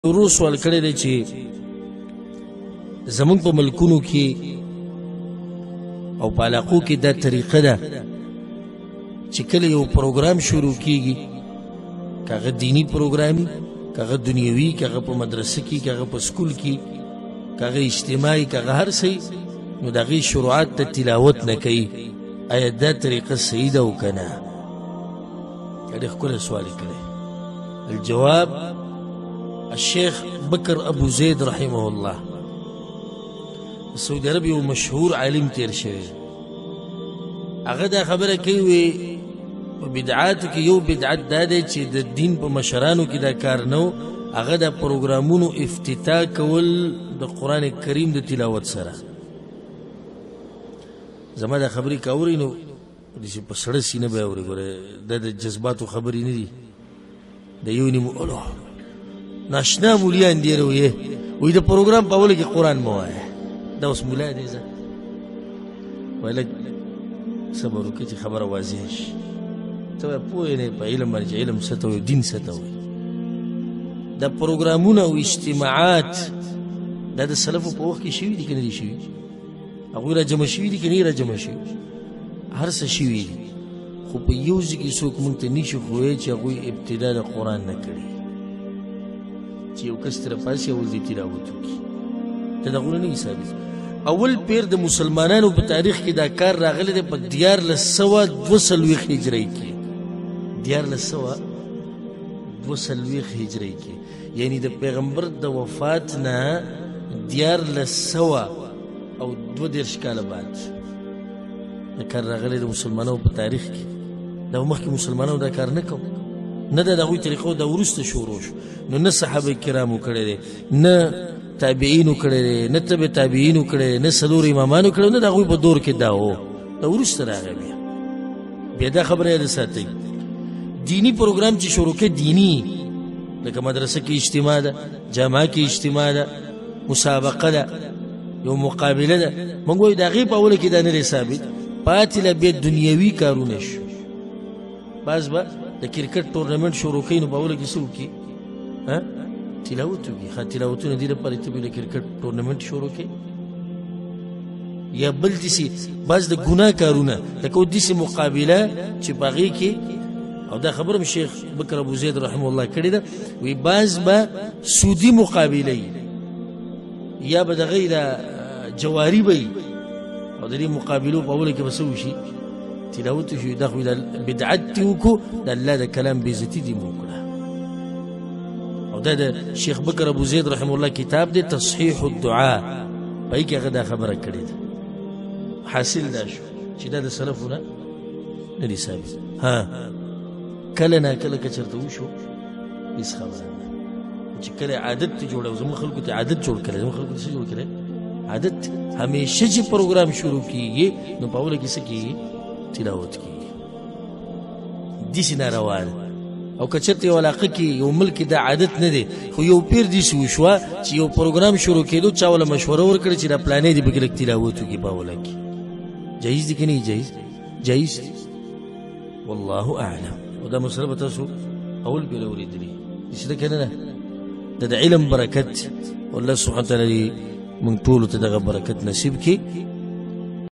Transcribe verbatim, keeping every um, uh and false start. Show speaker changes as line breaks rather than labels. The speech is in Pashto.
ورو سوال کړی دی چې زمونږ په ملکونو کې او په علاقو کې دا طریقه ده چې کله یو پروګرام شروع کیږي، که هغه دینی پروګرام وي، که هغه دنیوي، که هغه په مدرسه کې، که هغه په سکول کې، که هغه اجتماعي، که هغه هر څه، نو د هغې شروعات ته تلاوت نه کوي. آیا دا طریقه صحیح ده او که نه؟ ډېر ښکلی سوال یې کړی. الجواب: الشيخ بكر أبو زيد رحمه الله سعودي عربي ومشهور عالم تیر شوی، هغه دا خبره کوي وی په بدعاتو کې یو بدعت دا دی چې د دین په مشرانو کې دا کار نه و، هغه د پروګرامونو افتتاح کول د قرآن کریم د تلاوت سره. زما دا خبرې که اورئ نو داسې په سړه سینه به یې اورئ. ګوره دا د جذباتو خبرې نه دي، د یو نیم اولو ناشنا مولیان ډېر وایي وایي د پروګرام په اوله کې قرآن مه وایه. دا اوس مولا دی، زه وایي لږ صبر وکړه چې خبره واضح شي. ته وایه پوه یې نه په علم باندې چې علم څه ته وایي، دین څه ته وایي. دا پروګرامونه او اجتماعات دا د سلفو په وخت کې شوي دي که نه دي شوي؟ هغوی را جمع شوي دي که نه را جمع شوي؟ هر څه شوي دي، خو په یو ځای کې څوک موږ ته نشي ښویی چې هغوی ابتدا د قرآن نه کړي، چې یو کس ترې پاسې اول دې تلاوت وکړي. ته دغونه نه ثابت. اول پیر د مسلمانانو په تاریخ کې دا کار راغلی دی په دیارلس سوه دوه څلوېښت هجرۍ کې. دیارلس سوه دوه څلوېښت هجرۍ کې، یعنې د پیغمبر د وفات نه دیارلس سوه او دوه دېرش کاله بعد دا کار راغلی د مسلمانانو په تاریخ کې. دا مخکې مسلمانانو دا کار نه کوو، نه د هغوی طریقو دا وروسته شروع شو. نو نه صحابه کرامو کړی دی، نه تابعینو کړی دی، نه تبع تابعینو کړی دی، نه څلور امامانو کړی، نه د هغوی په دور کې دا و، دا وروسته راغی. بیا بیا دا خبره یاد ساتئ، دینی پروګرام چې شروع کړي دینی، لکه مدرسه کې اجتماع ده، جامعه کې اجتماع ده، مسابقه ده، یو مقابله ده، موږ وایو د هغې په اوله کې دا نه دی ثابت. پاتې له بیا دنیوي کارونه شو. بعض به د کرکټ ټورنمنټ شروع کوي، نو په اوله کې څه وکړي؟ تلاوت وکړي. ښه تلاوتونه دې لپاره ته د کرکټ ټورنمنټ شروع کوي. یا بل داسې بعض د ګناه کارونه، لکه داسې مقابله چې په هغې کې، او دا خبره م شیخ بکر ابو زید رحمه الله کړې ده، وایي بعض به سودي مقابله وي، یا به د هغې د جواري به وي، او د دې مقابلو په اوله کې به څه وشي؟ تلاوت وشي. دا خو د بدعت دې وکړو، د الله د کلام بېعزتي دې مو وکړه. او دا د شیخ بکر ابو زید رحمه الله کتاب دی تصحیح الدعا، په هغې کې هغه دا خبره کړې ده. حاصل دا شو چې دا د سلفو نه نه دي ثابت. ها کله نا کله که چېرته وشو هېڅ خبره نه، چې کله عادت ته جوړه، زموږ خلکو ته عادت جوړ کړی، زموږ خلکو ته څه جوړ کړی؟ عادت. همیشه چې پروګرام شروع کېږي نو په اوله کې څه کېږي؟ تلاوت کېږي. داسې ناروا ده. او که چېرته یو علاقه کې یو ملک کې دا عادت نه دی، خو یو پیر داسې وشوه چې یو پروګرام شروع کېدو، چا وله مشوره ورکړه چې دا پلانې دې پکې لږ تلاوت وکړي په اوله کې. جایز دي که نه جایز؟ جایز دي. والله اعلم. او دا مسله به تاسو اول پېره اورېدلې داسې ده که نه ده؟ دا د علم برکت، والله سبحانه وتعالی موږ ټولو ته دغه برکت نصیب کړي.